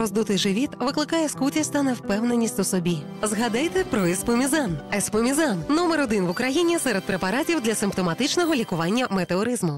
Роздутий живіт викликає скутість та невпевненість у собі. Згадайте про еспомізан. Еспомізан – номер 1 в Україні серед препаратів для симптоматичного лікування метеоризму.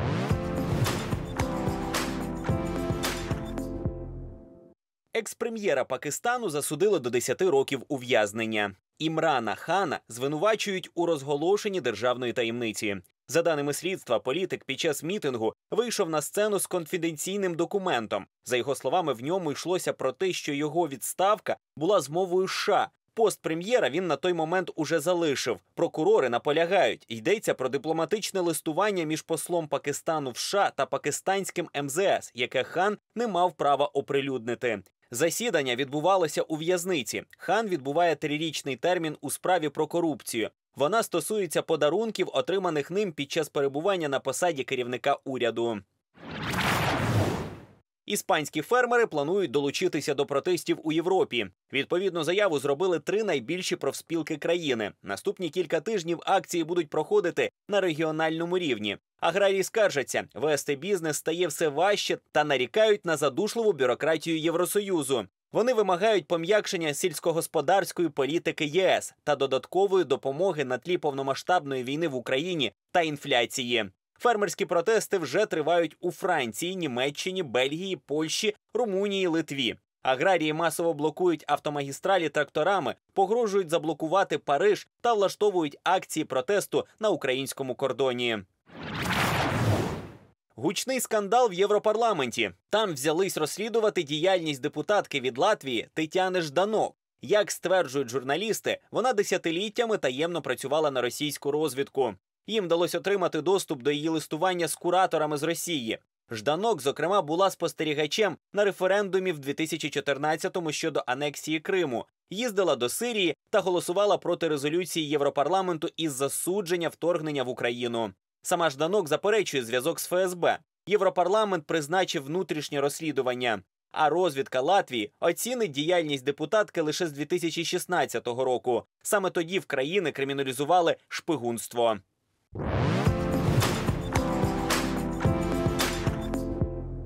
Екс-прем'єра Пакистану засудили до 10 років ув'язнення. Імрана Хана звинувачують у розголошенні державної таємниці. За даними слідства, політик під час мітингу вийшов на сцену з конфіденційним документом. За його словами, в ньому йшлося про те, що його відставка була змовою США. Пост прем'єра він на той момент уже залишив. Прокурори наполягають, йдеться про дипломатичне листування між послом Пакистану в США та пакистанським МЗС, яке Хан не мав права оприлюднити. Засідання відбувалося у в'язниці. Хан відбуває 3-річний термін у справі про корупцію. Вона стосується подарунків, отриманих ним під час перебування на посаді керівника уряду. Іспанські фермери планують долучитися до протестів у Європі. Відповідну заяву зробили 3 найбільші профспілки країни. Наступні кілька тижнів акції будуть проходити на регіональному рівні. Аграрії скаржаться, вести бізнес стає все важче та нарікають на задушливу бюрократію Євросоюзу. Вони вимагають пом'якшення сільськогосподарської політики ЄС та додаткової допомоги на тлі повномасштабної війни в Україні та інфляції. Фермерські протести вже тривають у Франції, Німеччині, Бельгії, Польщі, Румунії, Литві. Аграрії масово блокують автомагістралі тракторами, погрожують заблокувати Париж та влаштовують акції протесту на українському кордоні. Гучний скандал в Європарламенті. Там взялись розслідувати діяльність депутатки від Латвії Тетяни Жданок. Як стверджують журналісти, вона десятиліттями таємно працювала на російську розвідку. Їм вдалося отримати доступ до її листування з кураторами з Росії. Жданок, зокрема, була спостерігачем на референдумі в 2014-му щодо анексії Криму. Їздила до Сирії та голосувала проти резолюції Європарламенту із засудження вторгнення в Україну. Сама Жданок заперечує зв'язок з ФСБ. Європарламент призначив внутрішнє розслідування. А розвідка Латвії оцінить діяльність депутатки лише з 2016 року. Саме тоді в країни криміналізували шпигунство.